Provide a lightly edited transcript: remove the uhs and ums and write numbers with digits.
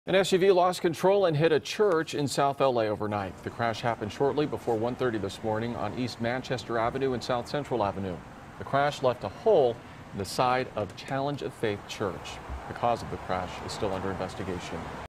An SUV lost control and hit a church in South LA overnight. The crash happened shortly before 1:30 this morning on East Manchester Avenue and South Central Avenue. The crash left a hole in the side of Challenge of Faith Church. The cause of the crash is still under investigation.